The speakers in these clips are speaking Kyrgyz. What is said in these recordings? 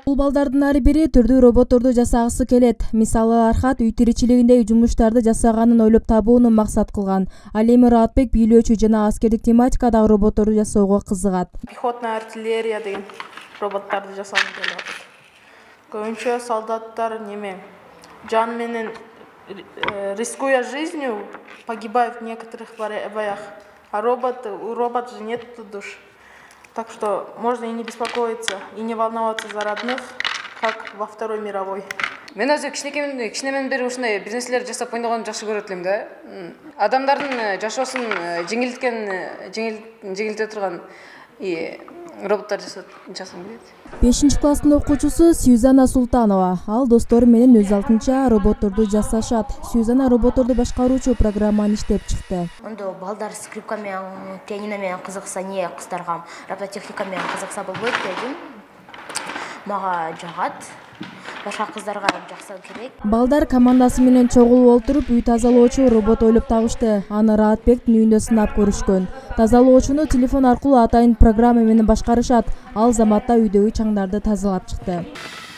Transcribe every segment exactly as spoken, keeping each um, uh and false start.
Бул балдардын ар бири түрдүү роботторду жасагысы келет. Мисалы Архат үй тиричилигиндеги жумуштарды жасаганын ойлоп табууну максат кылган. Ал эми Раатбек бийлөөчү жана аскердик тематикадагы роботторду жасоого кызыгат. Пехотная артиллерия деген роботтарды жасагым келип атат. Көбүнчө солдаттар неме жан менен рискуя жизнью погибают в некоторых боях, а робот, у робота же нет душ. Так что можно и не беспокоиться, и не волноваться за родных, как во Второй мировой. Мен өзү кичинемен бери ушундай бир нерселерди жасап ойногонду жакшы көрөт элем да. Адамдардын жашоосун жеңилткен, жеңилте турган роботтар жасагым келет. бешинчи класстын окуучусу Сюзанна Султанова. Ал достору менен өз алтынча роботторду жасашат. Сюзанна роботторду башкаруучу программаны иштеп чыкты. Ондо балдар скрипка менен, пианино менен кызыкса, не кыздарга робототехника менен кызыкса болбойт дедим. Мага жагат. Башка кыздарга жакса керек. Балдар командасы менен чогулуп отуруп үй тазалоочу робот ойлоп табышты. Аны Раатбектин үйүндө сынап көрүшкөн. Тазалоочуну телефон аркылуу атайын программа менен башкарышат. Ал заматта үйдөгү чаңдарды тазалап чыкты.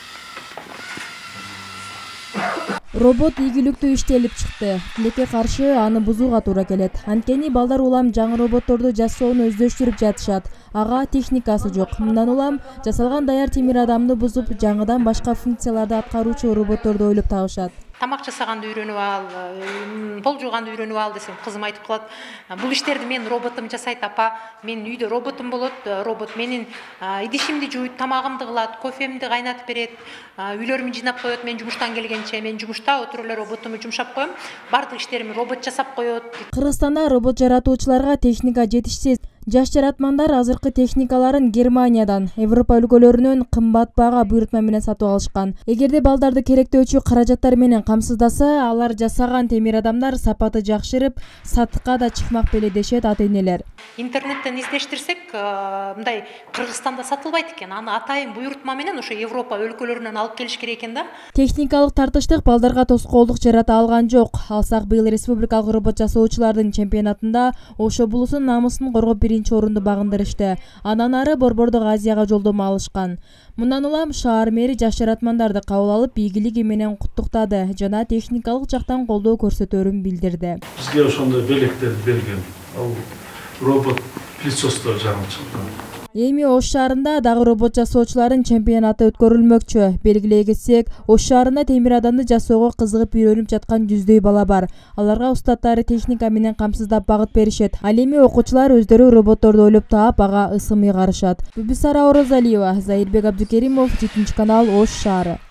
Робот ийгиликтүү иштелип чыкты. Тилекке каршы аны бузууга туура келет. Анткени балдар улам жаңы роботторду жасоону өздөштүрүп жатышат. Ага техникасы жок. Мындан улам жасалган даяр темир адамды бузуп, жаңыдан башка функцияларды аткаруучу роботторду ойлоп табышат. Тамак жасаганды үйрөнүп ал, пол жууганды үйрөнүп ал десем, кызым айтып калат. Бул иштерди мен роботум жасайт, апа. Мен үйдө роботум болот, робот менин идишимди жууйт, тамагымды кылат, кофемди кайнатып берет, үйлөрүмдү жыйнап коет. Мен жумуштан келгенче, мен жумушта отуруп эле роботумду жумшап коем. Бардык иштеримди робот жасап коет. Кыргызстанда робот жаратуучуларга техника жетишсиз. Жаш жаратмандар азыркы техникаларын Германиядан, Европа өлкөлөрүнөн кымбат баага буйрутма менен сатып алышкан. Эгерде балдарды керектөөчү каражаттар менен камсыздаса, алар жасаган темир адамдар сапаты жакшырып, сатыкка да чыкмак беле дешет ата-энелер. Интернеттен издештирсек, мындай Кыргызстанда сатылбайт экен. Аны атайын буйрутма менен ошо Европа өлкөлөрүнөн алып келиш керек экен да. Техникалык тартыштык балдарга тоскоолдук жарата алган жок. Алсак быйыл республикалык робот жасоочулардын чемпионатында Ошо булусун намысын коргоп биринчи орунду багындырышты. Андан ары Борбордук Азияга жолдомо алышкан. Мындан улам шаар мэри жаш жаратмандарды кабыл алып, ийгилиги менен куттуктады жана техникалык жактан колдоо көрсөтөрүн билдирди. Бизге ошондой белектерди берген. Ал робот пылесостор жаңы чыккан. Эми Ош шаарында дагы робот жасоочулардын чемпионаты өткөрүлмөкчү. Белгилей кетсек, Ош шаарында темир адамды жасоого кызыгып үйрөнүп жаткан жүздөй бала бар. Аларга устаттары техника менен камсыздап багыт беришет. Ал эми окуучулар өздөрү роботторду ойлоп таап, ага ысымый карышат. Бүбүсара Орозалиева, Заирбек Абдукеримов, жетинчи канал, Ош шаары.